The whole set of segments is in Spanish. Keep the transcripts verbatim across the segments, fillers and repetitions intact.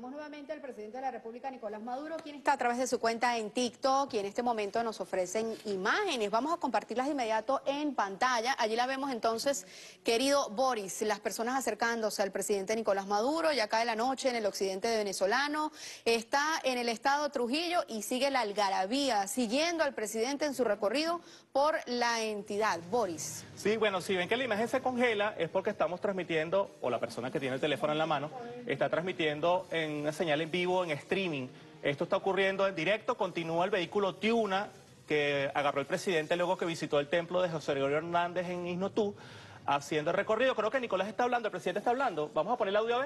Tenemos nuevamente al presidente de la República, Nicolás Maduro, quien está a través de su cuenta en TikTok y en este momento nos ofrecen imágenes. Vamos a compartirlas de inmediato en pantalla. Allí la vemos entonces, querido Boris, las personas acercándose al presidente Nicolás Maduro, ya cae la noche en el occidente de venezolano, está en el estado Trujillo y sigue la algarabía, siguiendo al presidente en su recorrido por la entidad. Boris. Sí, bueno, si ven que la imagen se congela es porque estamos transmitiendo, o la persona que tiene el teléfono en la mano, está transmitiendo en una señal en vivo, en streaming. Esto está ocurriendo en directo, continúa el vehículo Tiuna que agarró el presidente luego que visitó el templo de José Gregorio Hernández en Isnotú, haciendo el recorrido. Creo que Nicolás está hablando, el presidente está hablando. Vamos a poner el audio a ver.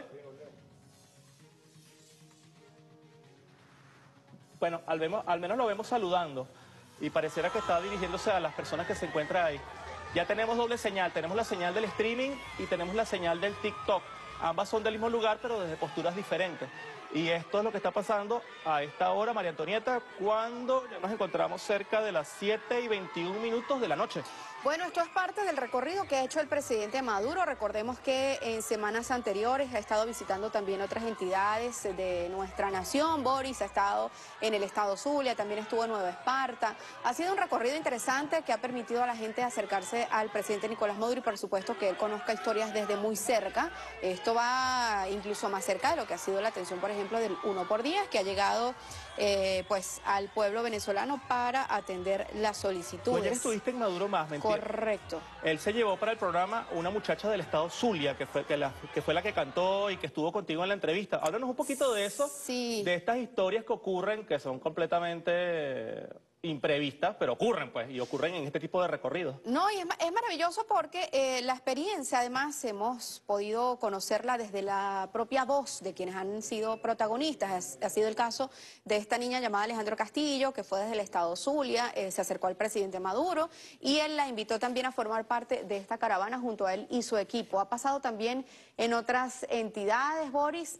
Bueno, al, vemos, al menos lo vemos saludando y pareciera que está dirigiéndose a las personas que se encuentran ahí. Ya tenemos doble señal, tenemos la señal del streaming y tenemos la señal del TikTok. Ambas son del mismo lugar, pero desde posturas diferentes. Y esto es lo que está pasando a esta hora, María Antonieta, cuando ya nos encontramos cerca de las siete y veintiún minutos de la noche. Bueno, esto es parte del recorrido que ha hecho el presidente Maduro. Recordemos que en semanas anteriores ha estado visitando también otras entidades de nuestra nación. Boris ha estado en el estado Zulia, también estuvo en Nueva Esparta. Ha sido un recorrido interesante que ha permitido a la gente acercarse al presidente Nicolás Maduro y por supuesto que él conozca historias desde muy cerca. Esto va incluso más cerca de lo que ha sido la atención, por ejemplo, del uno por diez, que ha llegado eh, pues al pueblo venezolano para atender las solicitudes. Ayer estuviste en Maduro Más, mentira. Correcto. Él se llevó para el programa una muchacha del estado Zulia, que fue, que, la, que fue la que cantó y que estuvo contigo en la entrevista. Háblanos un poquito de eso, sí. De estas historias que ocurren, que son completamente imprevistas, pero ocurren, pues, y ocurren en este tipo de recorridos. No, y es, es maravilloso porque eh, la experiencia, además, hemos podido conocerla desde la propia voz de quienes han sido protagonistas. Ha, ha sido el caso de esta niña llamada Alejandro Castillo, que fue desde el estado Zulia, eh, se acercó al presidente Maduro y él la invitó también a formar parte de esta caravana junto a él y su equipo. Ha pasado también en otras entidades, Boris,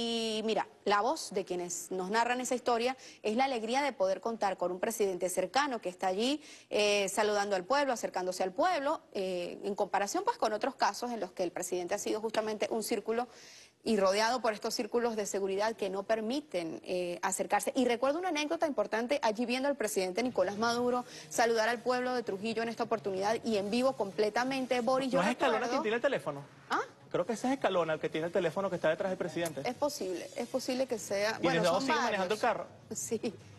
y mira, la voz de quienes nos narran esa historia es la alegría de poder contar con un presidente cercano que está allí eh, saludando al pueblo, acercándose al pueblo, eh, en comparación pues con otros casos en los que el presidente ha sido justamente un círculo y rodeado por estos círculos de seguridad que no permiten eh, acercarse. Y recuerdo una anécdota importante allí viendo al presidente Nicolás Maduro saludar al pueblo de Trujillo en esta oportunidad y en vivo completamente. Boris, ¿No yo es recuerdo... Escalona quien tiene el teléfono? ¿Ah? Creo que ese es Escalona, el que tiene el teléfono que está detrás del presidente. Es posible, es posible que sea... ¿Y bueno, los dos son siguen varios. manejando el carro? Sí.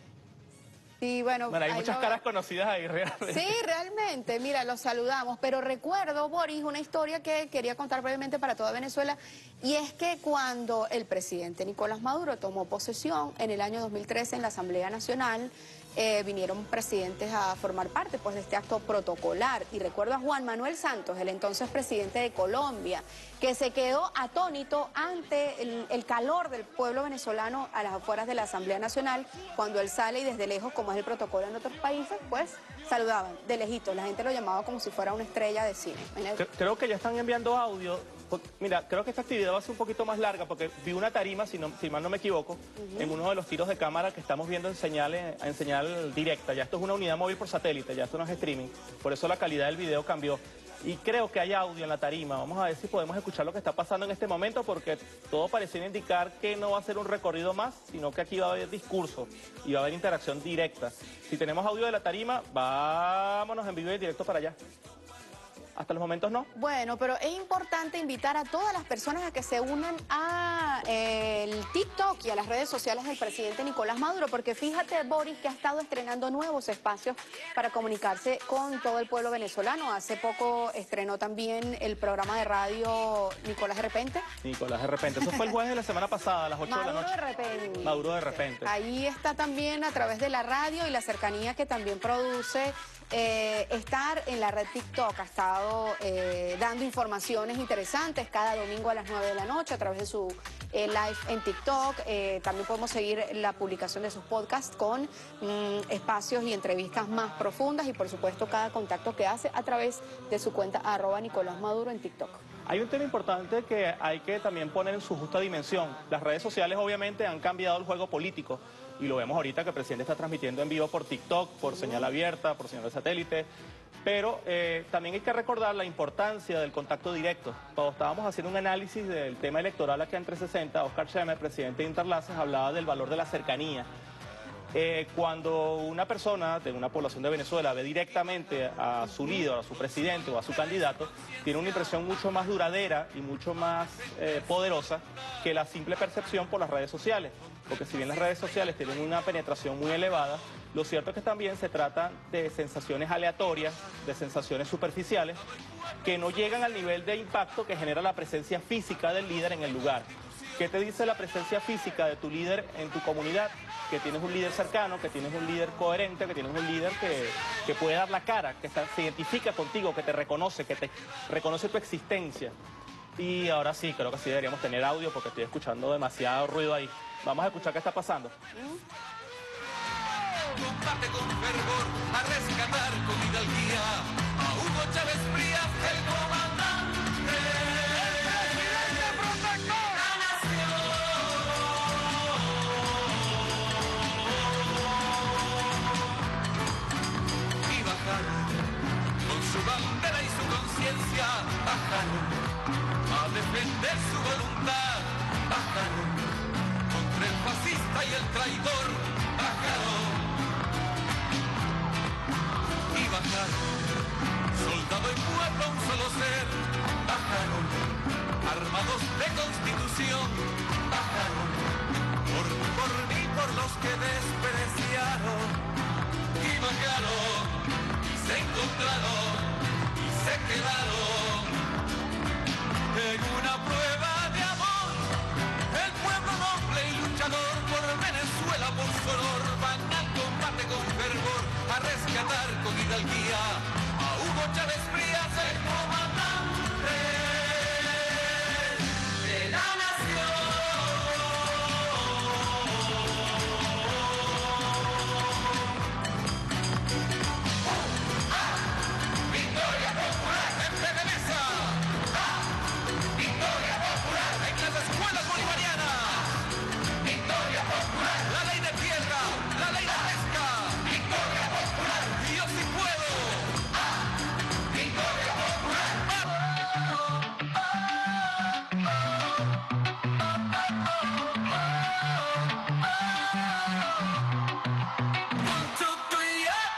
Sí, bueno, bueno, hay muchas lo... caras conocidas ahí realmente. Sí, realmente, mira, los saludamos, pero recuerdo, Boris, una historia que quería contar brevemente para toda Venezuela, y es que cuando el presidente Nicolás Maduro tomó posesión en el año dos mil trece en la Asamblea Nacional, eh, vinieron presidentes a formar parte pues, de este acto protocolar, y recuerdo a Juan Manuel Santos, el entonces presidente de Colombia, que se quedó atónito ante el, el calor del pueblo venezolano a las afueras de la Asamblea Nacional, cuando él sale y desde lejos, como es el protocolo en otros países, pues saludaban de lejitos, la gente lo llamaba como si fuera una estrella de cine. Creo que ya están enviando audio. Mira, creo que esta actividad va a ser un poquito más larga porque vi una tarima, si, no, si mal no me equivoco, uh-huh. en uno de los tiros de cámara que estamos viendo en señal, en señal directa. Ya esto es una unidad móvil por satélite, ya esto no es streaming, por eso la calidad del video cambió. Y creo que hay audio en la tarima. Vamos a ver si podemos escuchar lo que está pasando en este momento, porque todo pareciera indicar que no va a ser un recorrido más, sino que aquí va a haber discurso y va a haber interacción directa. Si tenemos audio de la tarima, vámonos en vivo y directo para allá. Hasta los momentos no. Bueno, pero es importante invitar a todas las personas a que se unan a eh, el TikTok y a las redes sociales del presidente Nicolás Maduro, porque fíjate, Boris, que ha estado estrenando nuevos espacios para comunicarse con todo el pueblo venezolano. Hace poco estrenó también el programa de radio Nicolás de Repente. Nicolás de Repente, eso fue el jueves de la semana pasada, a las ocho de la noche. Maduro de Repente. Maduro de Repente. Ahí está también a través de la radio y la cercanía que también produce eh, estar en la red TikTok. Ha estado eh, dando informaciones interesantes cada domingo a las nueve de la noche a través de su eh, live en TikTok. Eh, también podemos seguir la publicación de sus podcasts con mm, espacios y entrevistas más profundas y por supuesto cada contacto que hace a través de su cuenta arroba Nicolás Maduro en TikTok. Hay un tema importante que hay que también poner en su justa dimensión. Las redes sociales obviamente han cambiado el juego político y lo vemos ahorita que el presidente está transmitiendo en vivo por TikTok, por señal abierta, por señal de satélite. Pero eh, también hay que recordar la importancia del contacto directo. Cuando estábamos haciendo un análisis del tema electoral aquí en trescientos sesenta, Oscar Schemer, presidente de Interlaces, hablaba del valor de la cercanía. Eh, cuando una persona de una población de Venezuela ve directamente a su líder, a su presidente o a su candidato, tiene una impresión mucho más duradera y mucho más eh, poderosa que la simple percepción por las redes sociales. Porque si bien las redes sociales tienen una penetración muy elevada, lo cierto es que también se trata de sensaciones aleatorias, de sensaciones superficiales, que no llegan al nivel de impacto que genera la presencia física del líder en el lugar. ¿Qué te dice la presencia física de tu líder en tu comunidad? Que tienes un líder cercano, que tienes un líder coherente, que tienes un líder que, que puede dar la cara, que está, se identifica contigo, que te reconoce, que te reconoce tu existencia. Y ahora sí, creo que sí deberíamos tener audio porque estoy escuchando demasiado ruido ahí. Vamos a escuchar qué está pasando. Combate con fervor a rescatar con hidalguía a Hugo Chávez Frías, el comandante, el presidente protector, la nación. Y bajaron con su bandera y su conciencia, bajaron a defender su voluntad, bajaron contra el fascista y el traidor, bajaron. Y bajaron, soldado y pueblo un solo ser, bajaron, armados de constitución, bajaron, por, por mí, por los que despreciaron, y bajaron, y se encontraron, y se quedaron, en una prueba de amor, el pueblo noble y luchador por Venezuela, por su honor, van al combate con fervor, a rescatar con hidalguía a Hugo Chávez Frías, el comandante de la nación. ¡Ah! ¡Victoria popular! ¡En PDVSA! ¡Ah! ¡Victoria popular! ¡En las escuelas bolivarianas! ¡Victoria popular! ¡La ley de tierra! ¡La ley de pesca! ¡Victoria popular! ¡Yo sí puedo! ¡Ah! ¡Victoria popular! One, two, three, up!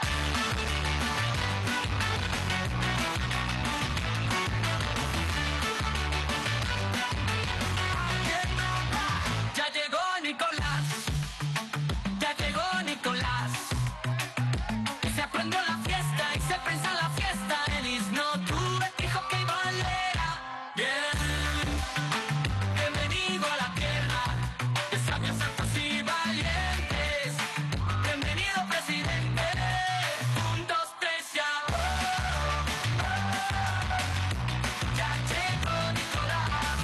Ya llegó Nicolás, ya llegó Nicolás. Se prendió la fiesta y se prensa la fiesta. Elis no tuve, dijo que iba a leer. Bien, bienvenido a la tierra de sabios, santos y valientes. Bienvenido, presidente. Un, dos, tres, ya. Ya llegó Nicolás.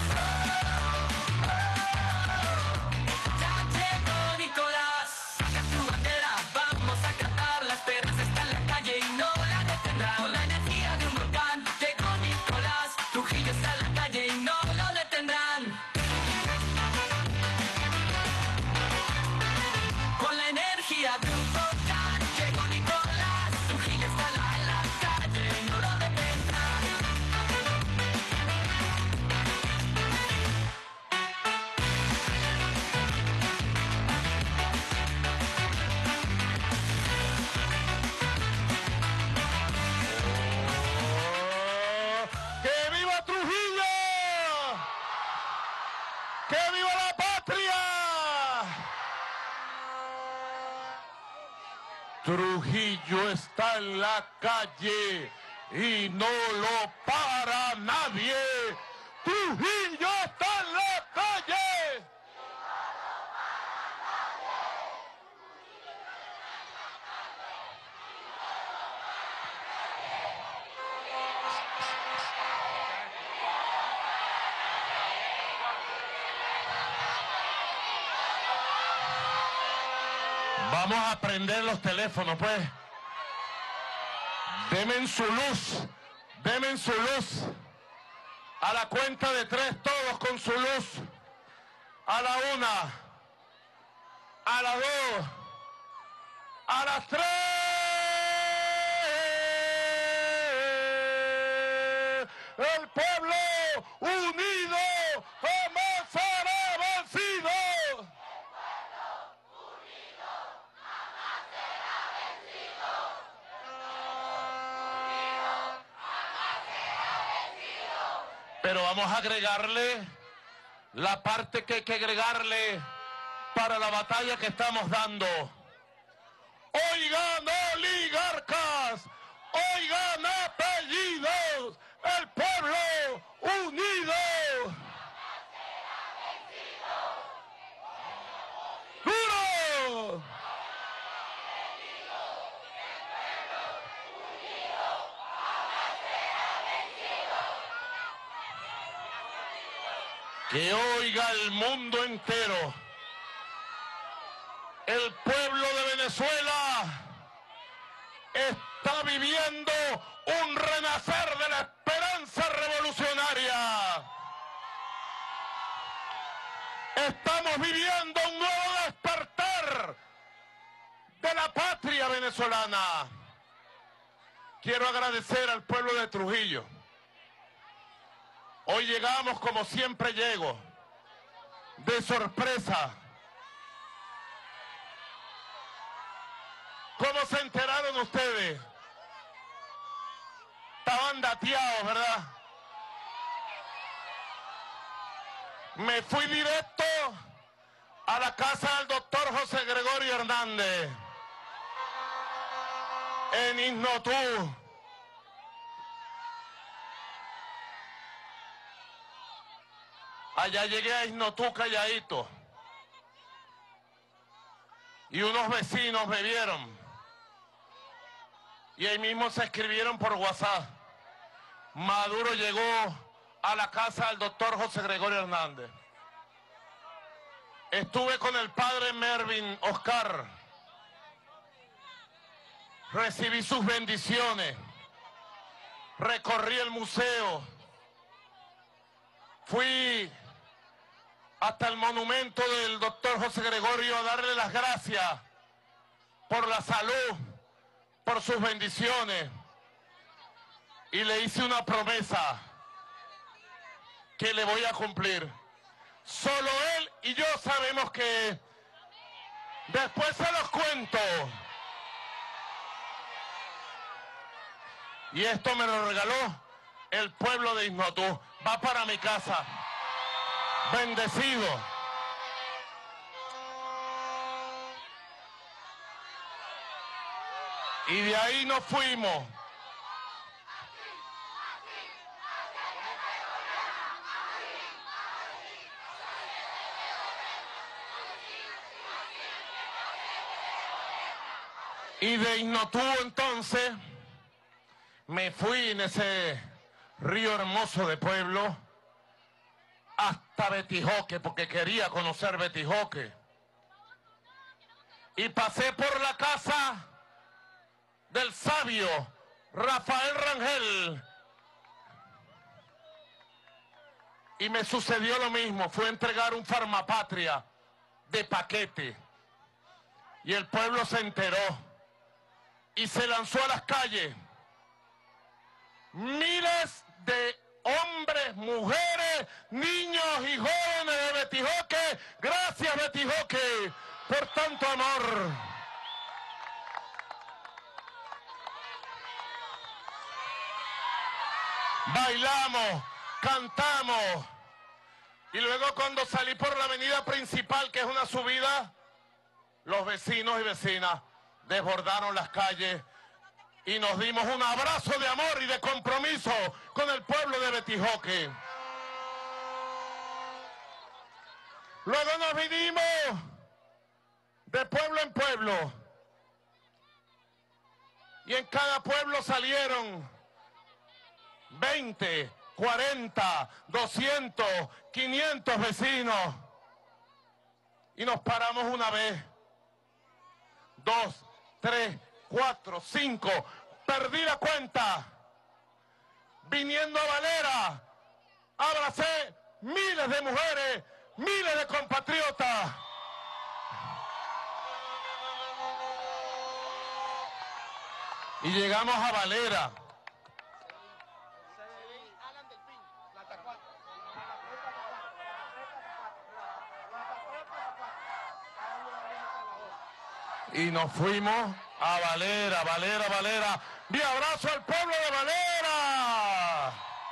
Ya llegó Nicolás. Saca tu bandera, vamos a cantar. La esperanza está en la calle y no la detendrá. Con la energía de un volcán, llegó Nicolás. Trujillo está en la calle y no lo detendrán. Con la energía de un volcán, llegó Nicolás. Trujillo está en la, en la calle y no lo detendrán. ¡Que viva Trujillo! ¡Que viva la patria! Trujillo está en la calle y no lo para nadie. Trujillo está en la calle. Vamos a prender los teléfonos, pues. Demen su luz, demen su luz. A la cuenta de tres, todos con su luz. A la una, a la dos, a las tres. El pueblo unido jamás será vencido. Pero vamos a agregarle la parte que hay que agregarle para la batalla que estamos dando. Oigan, oligarcas, oigan, apellidos, el pueblo unido. ¡Duro! Que oiga el mundo entero. El pueblo de Venezuela está viviendo un renacer de la esperanza revolucionaria. Estamos viviendo un nuevo despertar de la patria venezolana. Quiero agradecer al pueblo de Trujillo. Hoy llegamos, como siempre llego, de sorpresa. ¿Cómo se enteraron ustedes? Estaban dateados, ¿verdad? Me fui directo a la casa del doctor José Gregorio Hernández, en Isnotú. Allá llegué a Isnotú calladito. Y unos vecinos me vieron. Y ahí mismo se escribieron por WhatsApp. Maduro llegó a la casa del doctor José Gregorio Hernández. Estuve con el padre Mervin Oscar. Recibí sus bendiciones. Recorrí el museo. Fui hasta el monumento del doctor José Gregorio a darle las gracias por la salud, por sus bendiciones. Y le hice una promesa que le voy a cumplir. Solo él y yo sabemos que después se los cuento. Y esto me lo regaló el pueblo de Isnotú. Va para mi casa. Bendecido. Y de ahí nos fuimos. Y de Isnotú entonces me fui en ese río hermoso de pueblo hasta Betijoque, porque quería conocer Betijoque. Y pasé por la casa del sabio Rafael Rangel. Y me sucedió lo mismo, fue a entregar un farmapatria de paquete. Y el pueblo se enteró y se lanzó a las calles. Miles de hombres, mujeres, niños y jóvenes de Betijoque. Gracias, Betijoque, por tanto amor. Bailamos, cantamos. Y luego cuando salí por la avenida principal, que es una subida, los vecinos y vecinas desbordaron las calles y nos dimos un abrazo de amor y de compromiso con el pueblo de Betijoque. Luego nos vinimos de pueblo en pueblo. Y en cada pueblo salieron veinte, cuarenta, doscientos, quinientos vecinos. Y nos paramos una vez, dos, tres, cuatro, cinco, perdí la cuenta. Viniendo a Valera, abracé miles de mujeres, miles de compatriotas. Y llegamos a Valera. y nos fuimos a Valera, Valera, Valera. Mi abrazo al pueblo de Valera.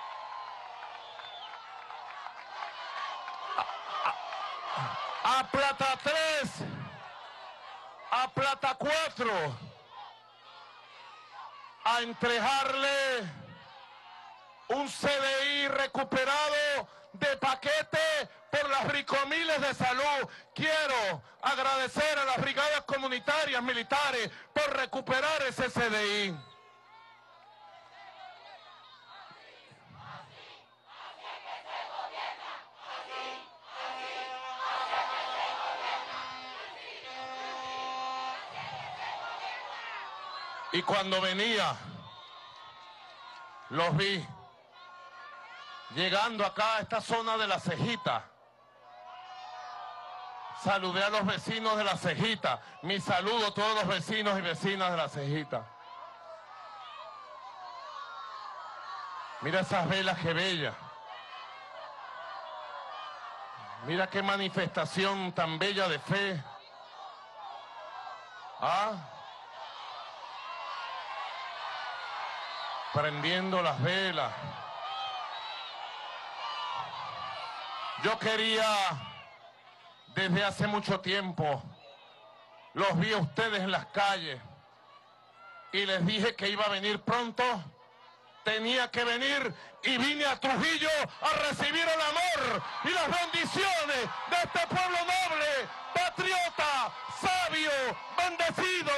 A, a, a Plata tres, a Plata cuatro, a entregarle un C D I recuperado de paquete por las bricomiles de salud. Quiero agradecer a las brigadas comunitarias militares por recuperar ese C D I. Y cuando venía, los vi llegando acá a esta zona de La Cejita. Saludé a los vecinos de La Cejita. Mi saludo a todos los vecinos y vecinas de La Cejita. Mira esas velas, qué bellas. Mira qué manifestación tan bella de fe. ¿Ah? Prendiendo las velas. Yo quería, desde hace mucho tiempo, los vi a ustedes en las calles y les dije que iba a venir pronto. Tenía que venir y vine a Trujillo a recibir el amor y las bendiciones de este pueblo noble, patriota, sabio, bendecido.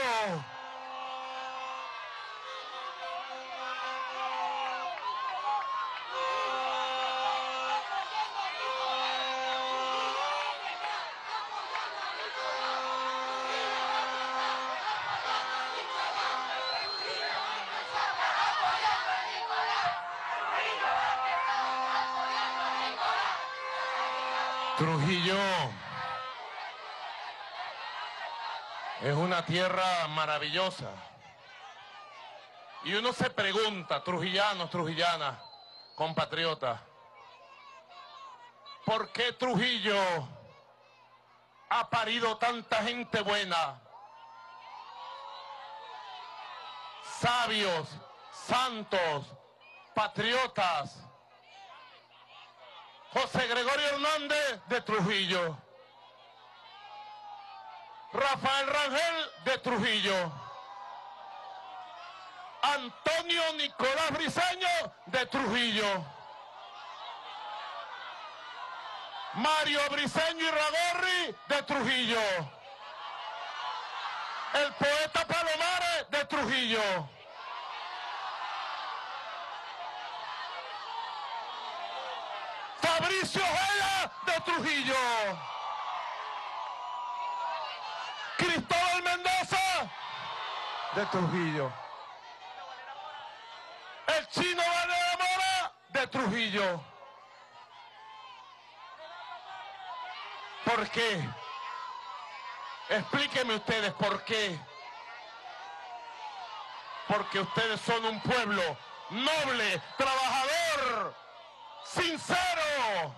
Trujillo es una tierra maravillosa. Y uno se pregunta, trujillanos, trujillanas, compatriotas, ¿por qué Trujillo ha parido tanta gente buena? Sabios, santos, patriotas. José Gregorio Hernández de Trujillo, Rafael Rangel de Trujillo, Antonio Nicolás Briceño de Trujillo, Mario Briceño Irragorri de Trujillo, el poeta Palomares de Trujillo. Fabricio Ojeda de Trujillo, Cristóbal Mendoza de Trujillo, el Chino Valera Mora de Trujillo. ¿Por qué? Explíquenme ustedes por qué. Porque ustedes son un pueblo noble, trabajador, sincero,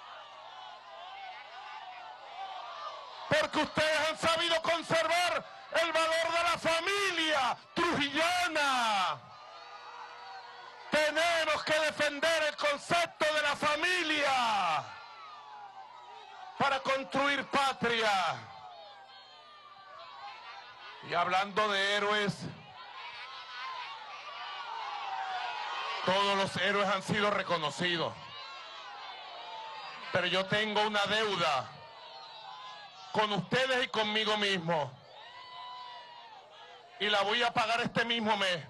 porque ustedes han sabido conservar el valor de la familia trujillana. Tenemos que defender el concepto de la familia para construir patria. Y hablando de héroes, todos los héroes han sido reconocidos, pero yo tengo una deuda con ustedes y conmigo mismo, y la voy a pagar este mismo mes,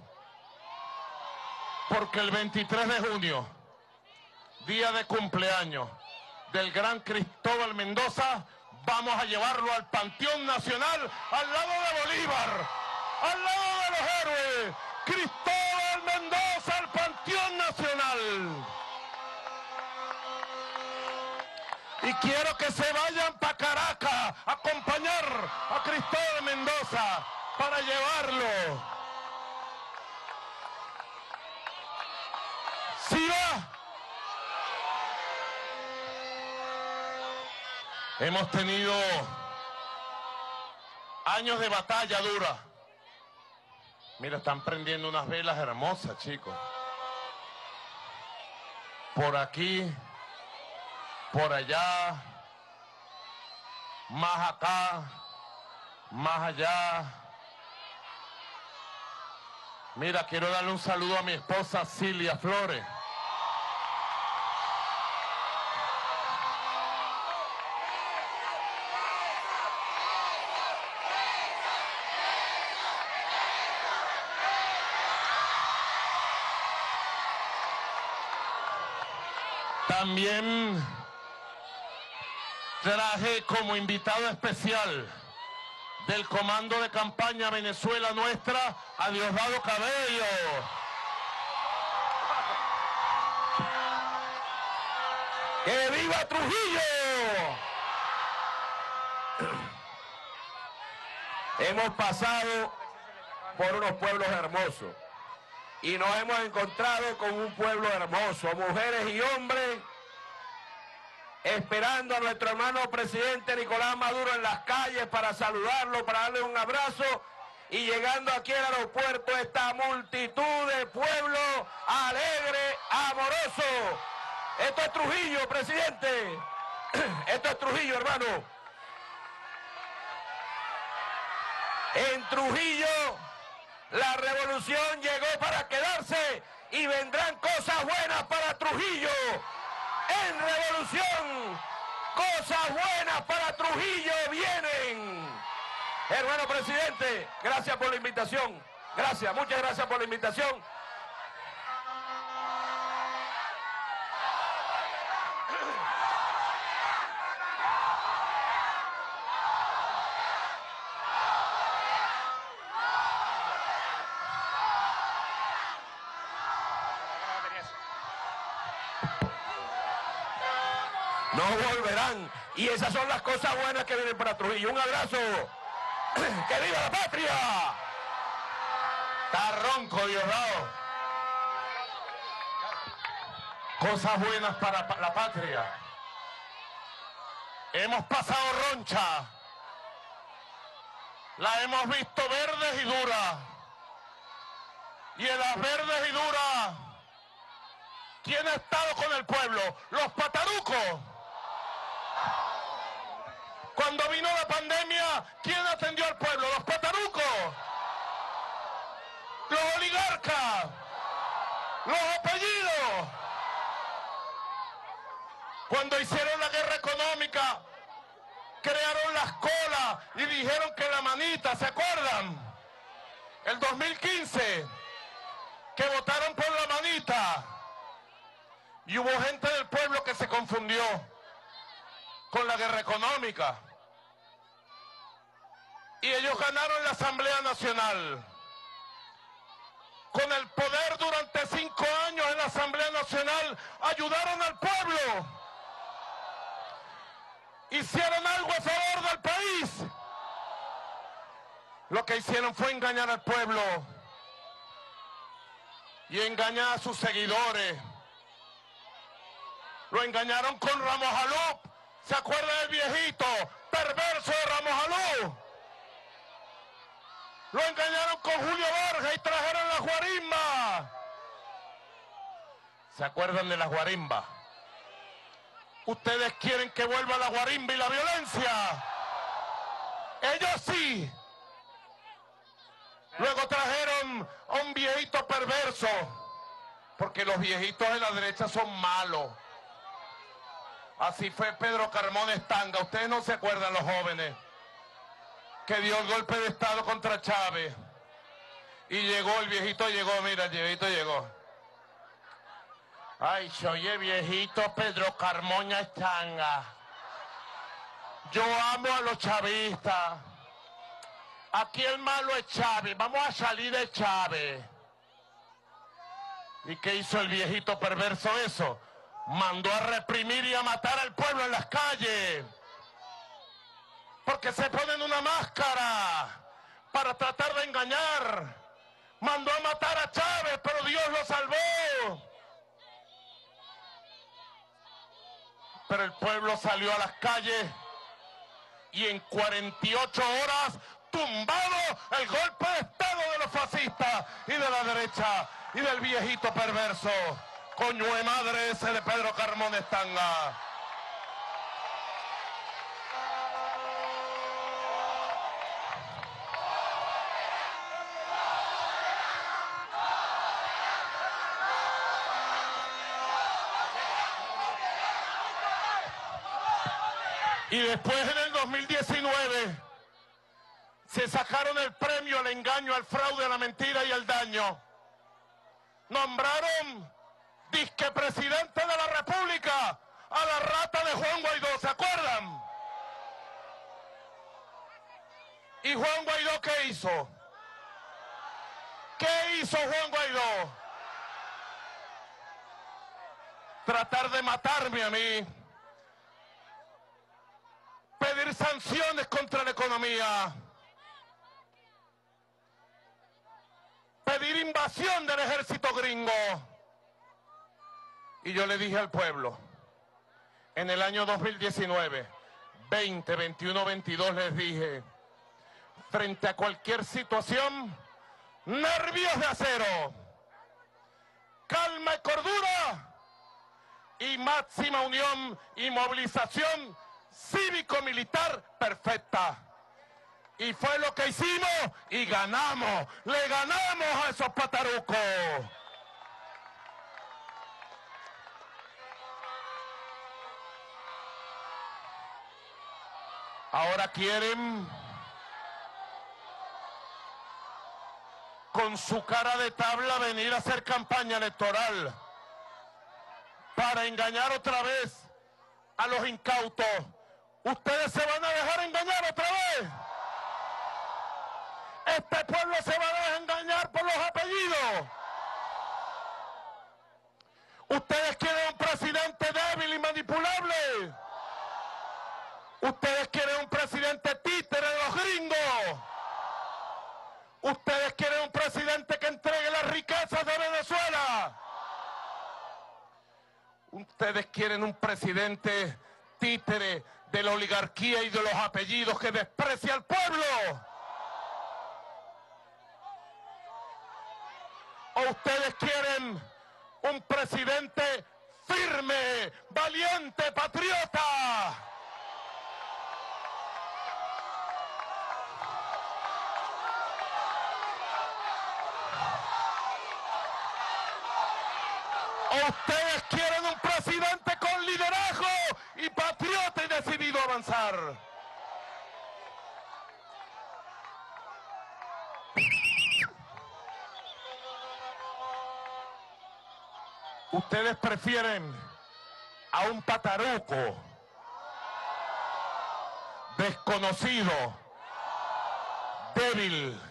porque el veintitrés de junio, día de cumpleaños del gran Cristóbal Mendoza, vamos a llevarlo al Panteón Nacional, al lado de Bolívar, al lado de los héroes. Cristóbal Mendoza al Panteón Nacional. Y quiero que se vayan para Caracas a acompañar a Cristóbal Mendoza para llevarlo. ¿Sí va? Hemos tenido años de batalla dura. Mira, están prendiendo unas velas hermosas, chicos. Por aquí, por allá, más acá, más allá. Mira, quiero darle un saludo a mi esposa Cilia Flores. También traje como invitado especial del Comando de Campaña Venezuela Nuestra a Diosdado Cabello. ¡Que viva Trujillo! Hemos pasado por unos pueblos hermosos y nos hemos encontrado con un pueblo hermoso, mujeres y hombres esperando a nuestro hermano presidente Nicolás Maduro en las calles para saludarlo, para darle un abrazo, y llegando aquí al aeropuerto esta multitud de pueblo alegre, amoroso. Esto es Trujillo, presidente. Esto es Trujillo, hermano. En Trujillo la revolución llegó para quedarse y vendrán cosas buenas para Trujillo. En revolución, cosas buenas para Trujillo vienen. Hermano presidente, gracias por la invitación. Gracias, muchas gracias por la invitación. No volverán. Y esas son las cosas buenas que vienen para Trujillo. Un abrazo. ¡Que viva la patria! Está ronco, Diosdado. Cosas buenas para la patria. Hemos pasado roncha. La hemos visto verdes y duras. Y en las verdes y duras, ¿quién ha estado con el pueblo? Los patarucos. Cuando vino la pandemia, ¿quién atendió al pueblo? Los patarucos, los oligarcas, los apellidos. Cuando hicieron la guerra económica, crearon las colas y dijeron que la manita, ¿se acuerdan? El dos mil quince, que votaron por la manita. Y hubo gente del pueblo que se confundió con la guerra económica. Y ellos ganaron la Asamblea Nacional. Con el poder durante cinco años en la Asamblea Nacional, ayudaron al pueblo. Hicieron algo a favor del país. Lo que hicieron fue engañar al pueblo y engañar a sus seguidores. Lo engañaron con Ramos Alú. ¿Se acuerda del viejito perverso de Ramos Alú? Lo engañaron con Julio Vargas y trajeron las guarimbas. ¿Se acuerdan de las guarimbas? ¿Ustedes quieren que vuelva la guarimba y la violencia? Ellos sí. Luego trajeron a un viejito perverso, porque los viejitos de la derecha son malos. Así fue Pedro Carmona Estanga. Ustedes no se acuerdan, los jóvenes, que dio el golpe de Estado contra Chávez. Y llegó, el viejito llegó, mira, el viejito llegó. Ay, soy el viejito Pedro Carmona Estanga. Yo amo a los chavistas. Aquí el malo es Chávez. Vamos a salir de Chávez. ¿Y qué hizo el viejito perverso eso? Mandó a reprimir y a matar al pueblo en las calles. Porque se ponen una máscara para tratar de engañar. Mandó a matar a Chávez, pero Dios lo salvó. Pero el pueblo salió a las calles y en cuarenta y ocho horas tumbado el golpe de Estado de los fascistas y de la derecha y del viejito perverso, coño de madre ese de Pedro Carmón Estanga. Y después en el dos mil diecinueve se sacaron el premio al engaño, al fraude, a la mentira y al daño. Nombraron disque presidente de la República a la rata de Juan Guaidó, ¿se acuerdan? ¿Y Juan Guaidó qué hizo? ¿Qué hizo Juan Guaidó? Tratar de matarme a mí. Pedir sanciones contra la economía. Pedir invasión del ejército gringo. Y yo le dije al pueblo, en el año dos mil diecinueve, veinte, veintiuno, veintidós, les dije, frente a cualquier situación, nervios de acero, calma y cordura, y máxima unión y movilización cívico-militar perfecta. Y fue lo que hicimos y ganamos, le ganamos a esos patarucos. Ahora quieren, con su cara de tabla, venir a hacer campaña electoral para engañar otra vez a los incautos. ¿Ustedes se van a dejar engañar otra vez? Este pueblo se va a dejar engañar por los apellidos. ¿Ustedes quieren un presidente débil y manipulable? ¿Ustedes quieren un presidente títere de los gringos? ¿Ustedes quieren un presidente que entregue las riquezas de Venezuela? ¿Ustedes quieren un presidente títere de la oligarquía y de los apellidos que desprecia al pueblo? ¿O ustedes quieren un presidente firme, valiente, patriota? ¿O ustedes quieren un presidente con liderazgo y patriota y decidido a avanzar? ¿Ustedes prefieren a un pataruco desconocido, débil,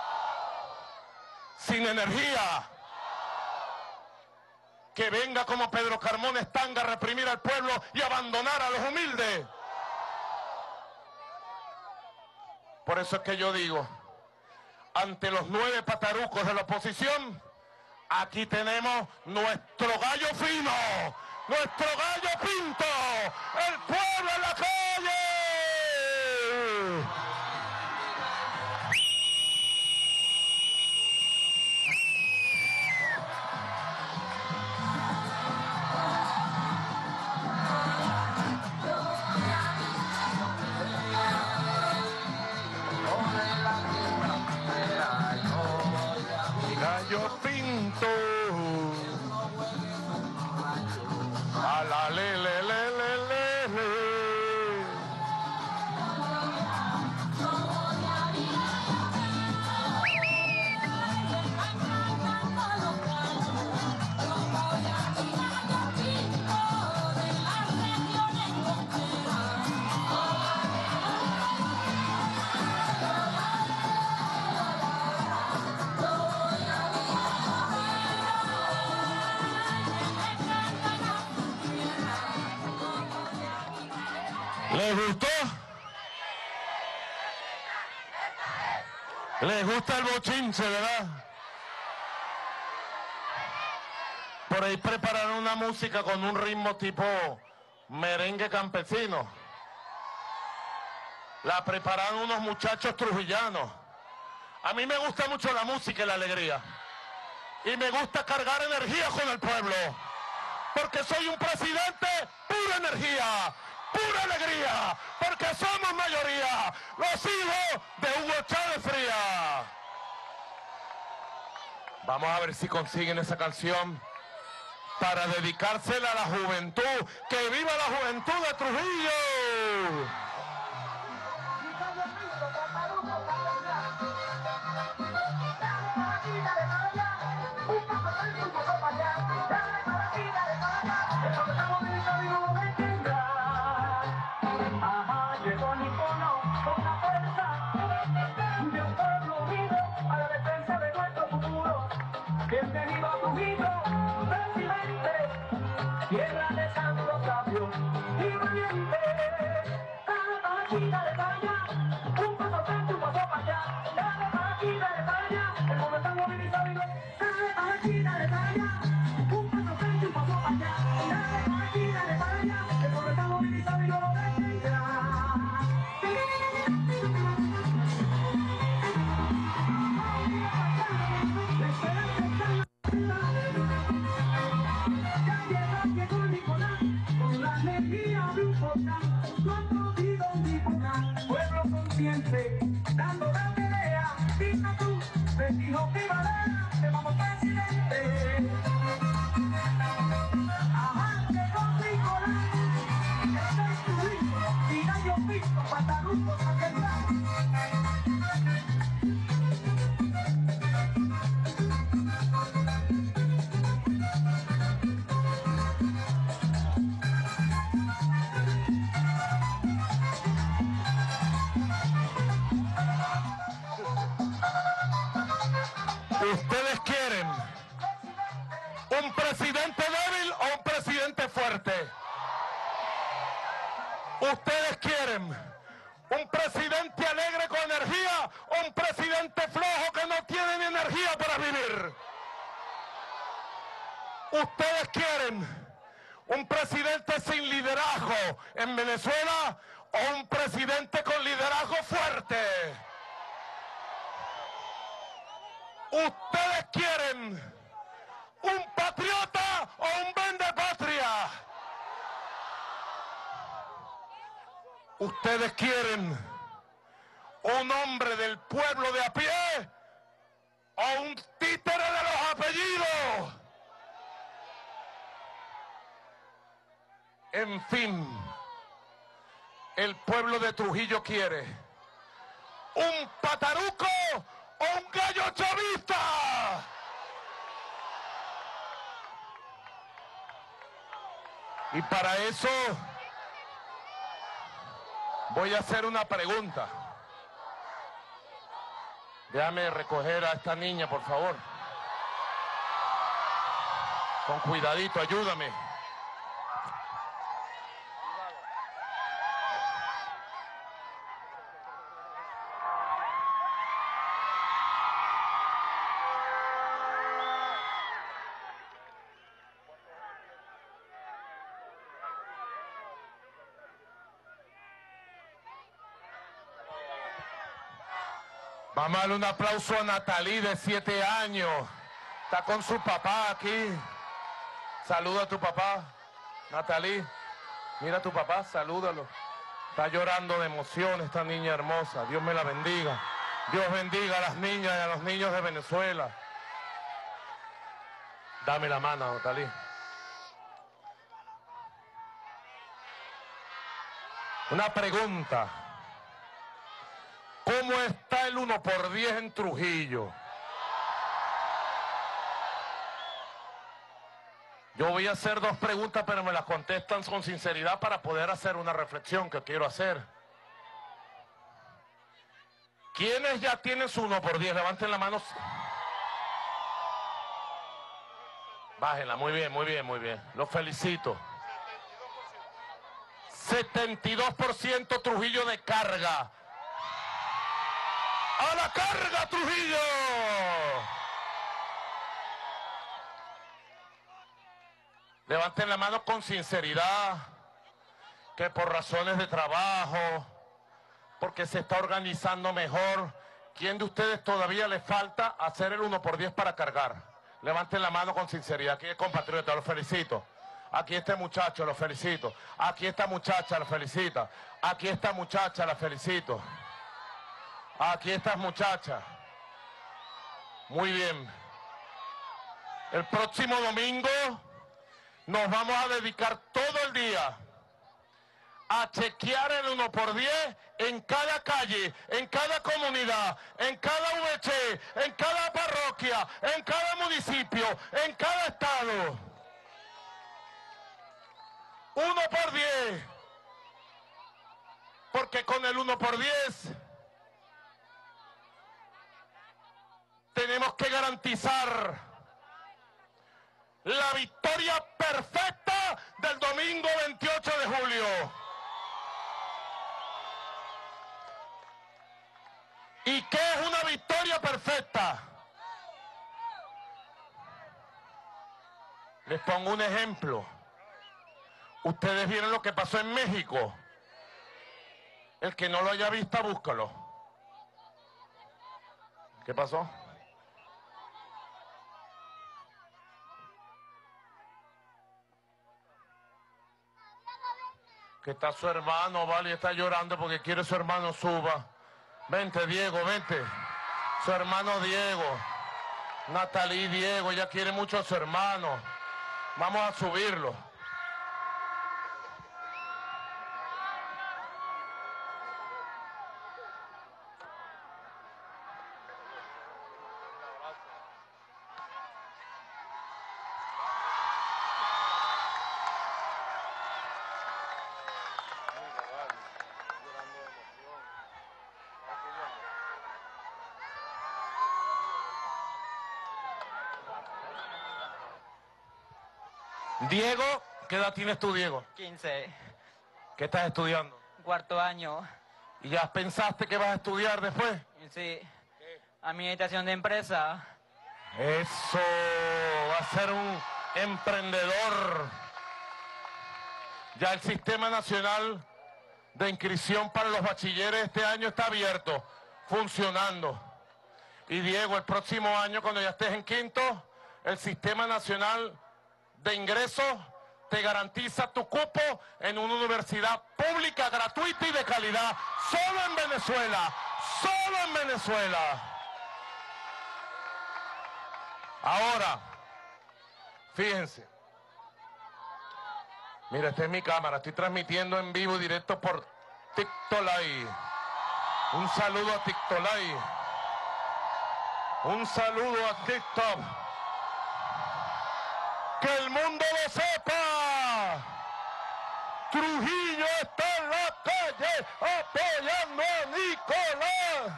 sin energía, que venga como Pedro Carmón Estanga a reprimir al pueblo y abandonar a los humildes? Por eso es que yo digo, ante los nueve patarucos de la oposición, aquí tenemos nuestro gallo fino, nuestro gallo pinto, el pueblo en la calle. Gallo pinto, a la le le le le le le. ¿Les gustó? ¿Les gusta el bochinche, verdad? Por ahí prepararon una música con un ritmo tipo merengue campesino. La prepararon unos muchachos trujillanos. A mí me gusta mucho la música y la alegría. Y me gusta cargar energía con el pueblo. Porque soy un presidente pura energía, pura alegría. Porque somos mayoría, los hijos de Hugo Chávez Frías. Vamos a ver si consiguen esa canción para dedicársela a la juventud. ¡Que viva la juventud de Trujillo! Bienvenido a Trujillo, presidente, tierra de santo sabio y valiente. Cada esquina de caña, un paso frente, un paso para allá. Cada esquina de caña, el pueblo está movilizado y no. Cada esquina de caña, un paso frente, un paso para allá. Cada esquina de caña, el pueblo está movilizado y no lo detendrá. Pueblo consciente, dando la pelea, dijo tú, me dijo que Valera, te vamos presidente. Ajá, llegó Nicolás, está en tu hijo, y gallo pico, pataruco, saquear. ¿Ustedes quieren un presidente débil o un presidente fuerte? ¿Ustedes quieren un presidente alegre con energía o un presidente flojo que no tiene ni energía para vivir? ¿Ustedes quieren un presidente sin liderazgo en Venezuela o un presidente con liderazgo fuerte? ¿Ustedes quieren un patriota o un vendepatria? ¿Ustedes quieren un hombre del pueblo de a pie o un títere de los apellidos? En fin, el pueblo de Trujillo quiere un pataruco o un gallo chavista. Y para eso voy a hacer una pregunta. Déjame recoger a esta niña, por favor. Con cuidadito, ayúdame. Vamos a darle un aplauso a Natalí, de siete años. Está con su papá aquí. Saluda a tu papá, Natalí. Mira a tu papá, salúdalo. Está llorando de emoción esta niña hermosa. Dios me la bendiga. Dios bendiga a las niñas y a los niños de Venezuela. Dame la mano, Natalí. Una pregunta. ¿Cómo está el uno por diez en Trujillo? Yo voy a hacer dos preguntas, pero me las contestan con sinceridad para poder hacer una reflexión que quiero hacer. ¿Quiénes ya tienen su uno por diez? Levanten la mano. Bájenla, muy bien, muy bien, muy bien. Los felicito. setenta y dos por ciento Trujillo de carga. ¡A la carga, Trujillo! Levanten la mano con sinceridad, que por razones de trabajo, porque se está organizando mejor. ¿Quién de ustedes todavía le falta hacer el uno por diez para cargar? Levanten la mano con sinceridad. Aquí es compatriota, los felicito. Aquí este muchacho, lo felicito. Aquí esta muchacha, la felicita. Aquí esta muchacha, la felicito. Aquí estas muchachas. Muy bien. El próximo domingo nos vamos a dedicar todo el día a chequear el uno por diez en cada calle, en cada comunidad, en cada V H, en cada parroquia, en cada municipio, en cada estado. uno por diez. Porque con el uno por diez tenemos que garantizar la victoria perfecta del domingo veintiocho de julio. ¿Y qué es una victoria perfecta? Les pongo un ejemplo. Ustedes vieron lo que pasó en México. El que no lo haya visto, búscalo. ¿Qué pasó? Que está su hermano, vale, está llorando porque quiere su hermano suba. Vente, Diego, vente. Su hermano Diego. Natalie Diego, ella quiere mucho a su hermano. Vamos a subirlo. Diego, ¿qué edad tienes tú, Diego? quince, ¿Qué estás estudiando? cuarto año. ¿Y ya pensaste que vas a estudiar después? Sí. Administración de empresa. Eso, va a ser un emprendedor. Ya el Sistema Nacional de Inscripción para los Bachilleres este año está abierto, funcionando. Y Diego, el próximo año, cuando ya estés en quinto, el Sistema Nacional de Ingresos te garantiza tu cupo en una universidad pública, gratuita y de calidad, solo en Venezuela, solo en Venezuela. Ahora, fíjense. Mira, esta es mi cámara, estoy transmitiendo en vivo y directo por TikTok Live. Un saludo a TikTok Live. Un saludo a TikTok. ¡Que el mundo lo sepa! Trujillo está en la calle apoyando a Nicolás.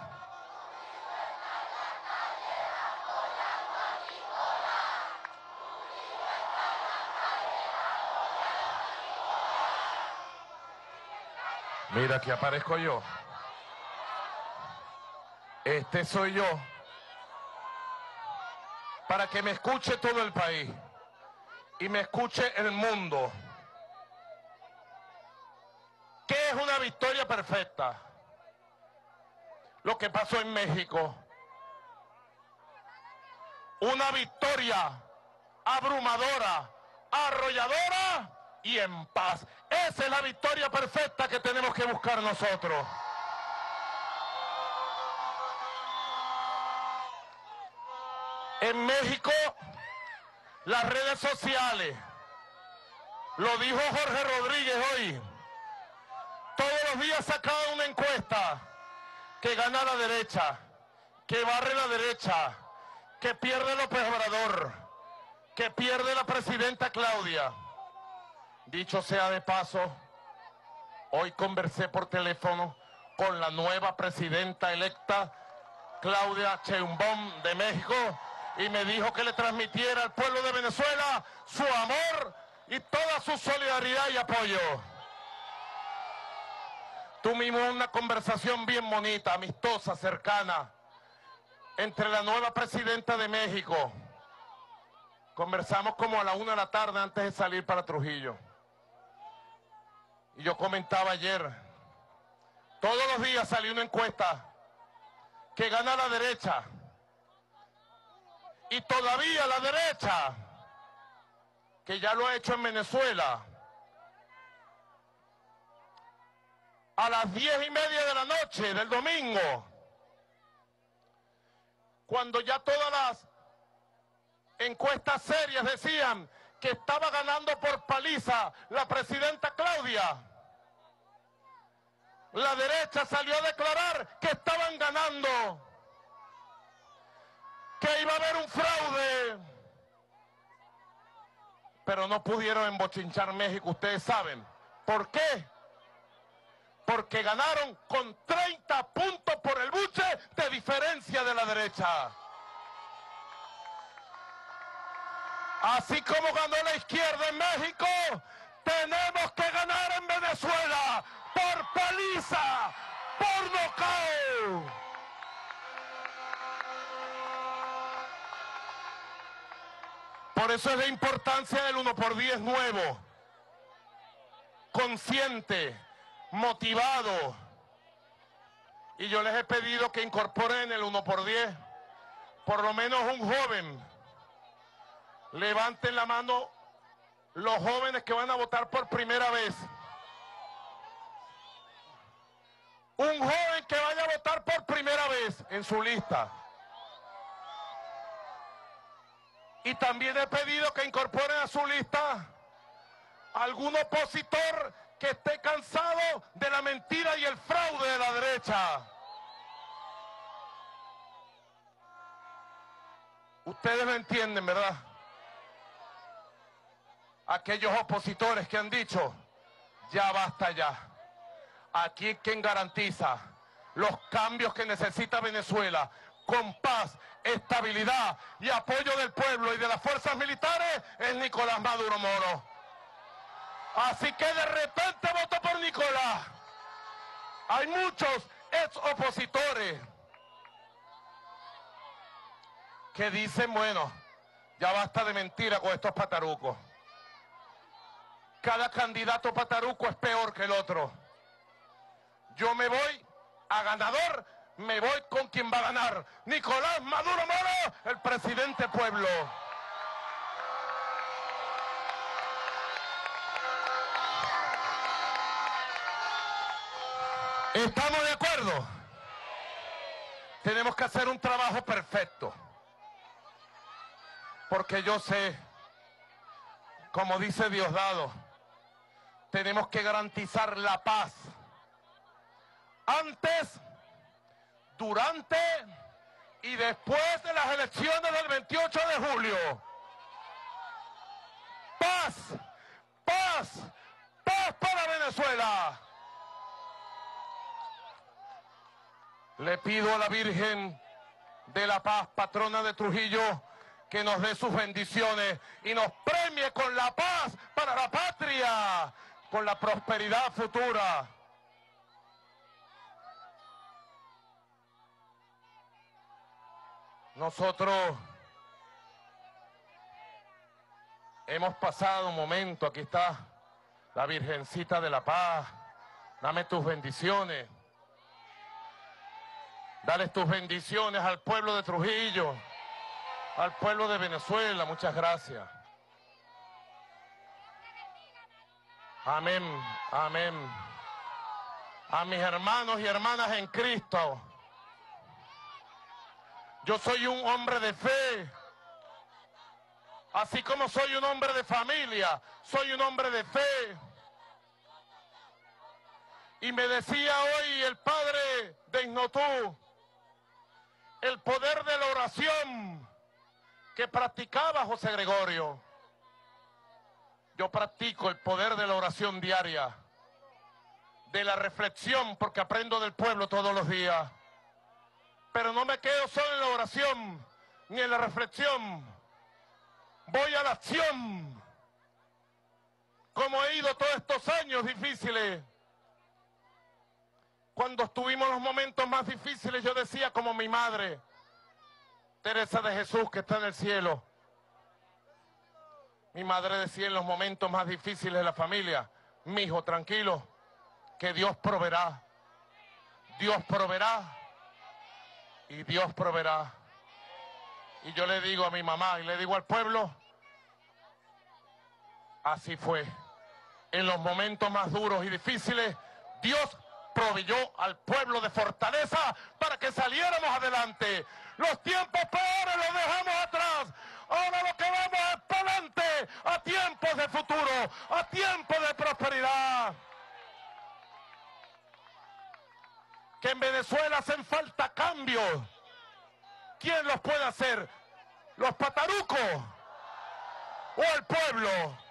Mira, aquí aparezco yo. Este soy yo. Para que me escuche todo el país. Y me escuche el mundo. ¿Qué es una victoria perfecta? Lo que pasó en México. Una victoria abrumadora, arrolladora y en paz. Esa es la victoria perfecta que tenemos que buscar nosotros. En México, las redes sociales, lo dijo Jorge Rodríguez hoy, todos los días sacaban una encuesta que gana la derecha, que barre la derecha, que pierde López Obrador, que pierde la presidenta Claudia. Dicho sea de paso, hoy conversé por teléfono con la nueva presidenta electa, Claudia Sheinbaum de México, y me dijo que le transmitiera al pueblo de Venezuela su amor y toda su solidaridad y apoyo. Tuvimos una conversación bien bonita, amistosa, cercana, entre la nueva presidenta de México. Conversamos como a la una de la tarde antes de salir para Trujillo. Y yo comentaba ayer, Todos los días salió una encuesta que gana la derecha. Y todavía la derecha, que ya lo ha hecho en Venezuela, a las diez y media de la noche del domingo, cuando ya todas las encuestas serias decían que estaba ganando por paliza la presidenta Claudia, la derecha salió a declarar que estaban ganando, que iba a haber un fraude, pero no pudieron embochinchar México. Ustedes saben por qué. Porque ganaron con treinta puntos por el buche de diferencia de la derecha. Así como ganó la izquierda en México, tenemos que ganar en Venezuela por paliza, por nocaut. Por eso es la importancia del uno por diez nuevo, consciente, motivado. Y yo les he pedido que incorporen el uno por diez, por lo menos un joven. Levanten la mano los jóvenes que van a votar por primera vez. Un joven que vaya a votar por primera vez en su lista. Y también he pedido que incorporen a su lista algún opositor que esté cansado de la mentira y el fraude de la derecha. Ustedes lo entienden, ¿verdad? Aquellos opositores que han dicho, ya basta ya. Aquí quien garantiza los cambios que necesita Venezuela, con paz, estabilidad y apoyo del pueblo y de las fuerzas militares, es Nicolás Maduro Moro. Así que de repente voto por Nicolás. Hay muchos ex opositores que dicen, bueno, ya basta de mentira con estos patarucos. Cada candidato pataruco es peor que el otro. Yo me voy a ganador, me voy con quien va a ganar. Nicolás Maduro Moro, el presidente pueblo. ¿Estamos de acuerdo? Tenemos que hacer un trabajo perfecto. Porque yo sé, como dice Diosdado, tenemos que garantizar la paz antes, durante y después de las elecciones del veintiocho de julio. Paz, paz, paz para Venezuela. Le pido a la Virgen de la Paz, patrona de Trujillo, que nos dé sus bendiciones y nos premie con la paz para la patria, con la prosperidad futura. Nosotros hemos pasado un momento, aquí está la Virgencita de la Paz, dame tus bendiciones. Dale tus bendiciones al pueblo de Trujillo, al pueblo de Venezuela. Muchas gracias. Amén, amén. A mis hermanos y hermanas en Cristo. Yo soy un hombre de fe. Así como soy un hombre de familia, soy un hombre de fe. Y me decía hoy el padre de Ignotú, el poder de la oración que practicaba José Gregorio. Yo practico el poder de la oración diaria, de la reflexión, porque aprendo del pueblo todos los días. Pero no me quedo solo en la oración, ni en la reflexión. Voy a la acción, como he ido todos estos años difíciles. Cuando estuvimos en los momentos más difíciles, yo decía como mi madre, Teresa de Jesús, que está en el cielo. Mi madre decía en los momentos más difíciles de la familia, mi hijo, tranquilo, que Dios proveerá. Dios proveerá y Dios proveerá. Y yo le digo a mi mamá y le digo al pueblo, así fue. En los momentos más duros y difíciles, Dios proveyó al pueblo de fortaleza para que saliéramos adelante. Los tiempos peores los dejamos atrás. Ahora lo que vamos es para adelante, a tiempos de futuro, a tiempos de prosperidad. Que en Venezuela hacen falta cambios. ¿Quién los puede hacer? ¿Los patarucos o el pueblo?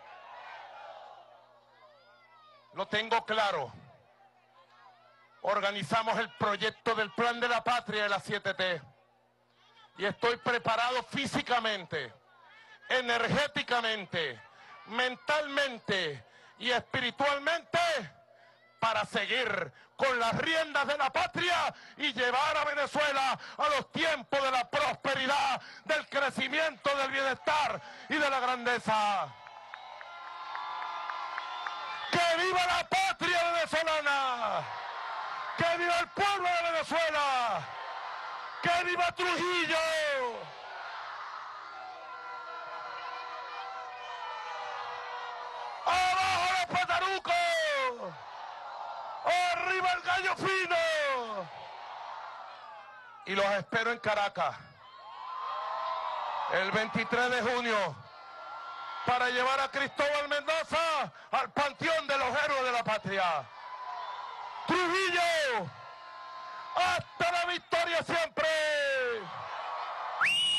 Lo tengo claro. Organizamos el proyecto del Plan de la Patria de las siete T. Y estoy preparado físicamente, energéticamente, mentalmente y espiritualmente para seguir con las riendas de la patria y llevar a Venezuela a los tiempos de la prosperidad, del crecimiento, del bienestar y de la grandeza. ¡Que viva la patria venezolana! ¡Que viva el pueblo de Venezuela! ¡Que viva Trujillo! ¡Abajo los patarucos! ¡Arriba el gallo fino! Y los espero en Caracas el veintitrés de junio para llevar a Cristóbal Mendoza al panteón de los héroes de la patria. Trujillo, hasta la victoria siempre.